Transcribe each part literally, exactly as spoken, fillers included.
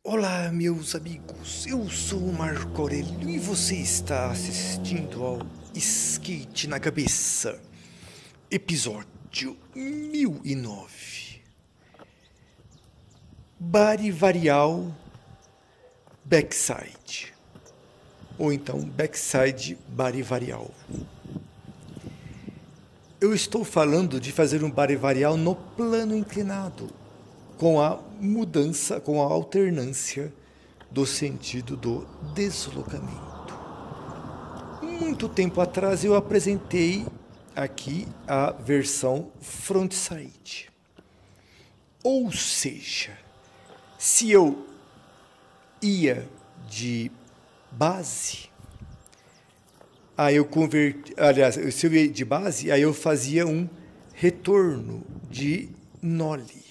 Olá, meus amigos, eu sou o Marco Aurélio e você está assistindo ao Skate na Cabeça, episódio mil e nove. Bari Varial Backside, ou então Backside Bari Varial. Eu estou falando de fazer um Bari Varial no plano inclinado, com a mudança, com a alternância do sentido do deslocamento. Muito tempo atrás eu apresentei aqui a versão frontside. Ou seja, se eu ia de base, aí eu converti, aliás, se eu ia de base, aí eu fazia um retorno de nollie.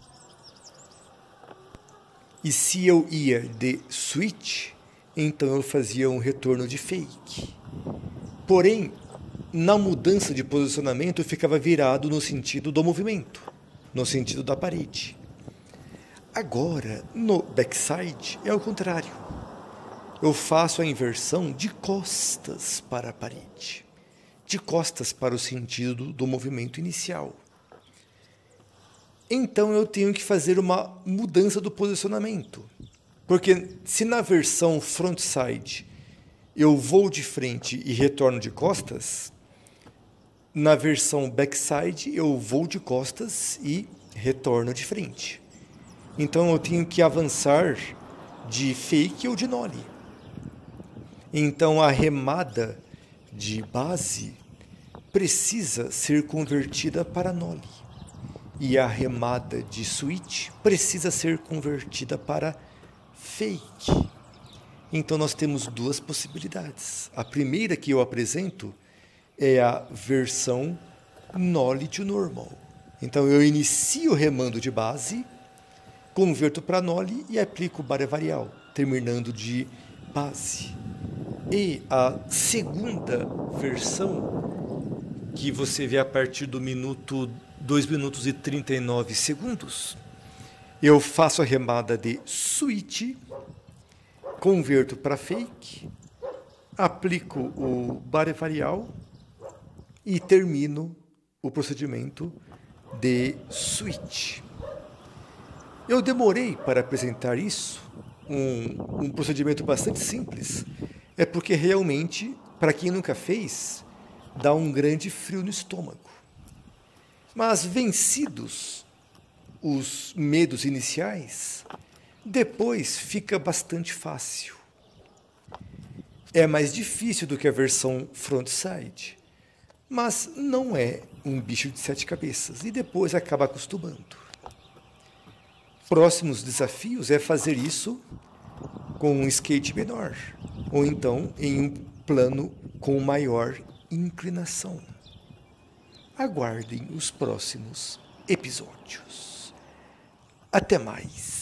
E se eu ia de switch, então eu fazia um retorno de fake. Porém, na mudança de posicionamento, eu ficava virado no sentido do movimento, no sentido da parede. Agora, no backside, é o contrário. Eu faço a inversão de costas para a parede, de costas para o sentido do movimento inicial. Então eu tenho que fazer uma mudança do posicionamento. Porque se na versão frontside eu vou de frente e retorno de costas, na versão backside eu vou de costas e retorno de frente. Então eu tenho que avançar de fake ou de nollie. Então a remada de base precisa ser convertida para nollie. E a remada de switch precisa ser convertida para fake. Então nós temos duas possibilidades. A primeira que eu apresento é a versão nollie to normal. Então eu inicio remando de base, converto para nollie e aplico o Bari Varial, terminando de base. E a segunda versão, que você vê a partir do minuto dois minutos e trinta e nove segundos, eu faço a remada de switch, converto para fake, aplico o Bari Varial e termino o procedimento de switch. Eu demorei para apresentar isso, um, um procedimento bastante simples, é porque realmente, para quem nunca fez, dá um grande frio no estômago. Mas vencidos os medos iniciais, depois fica bastante fácil. É mais difícil do que a versão frontside, mas não é um bicho de sete cabeças e depois acaba acostumando. Próximos desafios é fazer isso com um skate menor, ou então em um plano com maior inclinação. Aguardem os próximos episódios. Até mais!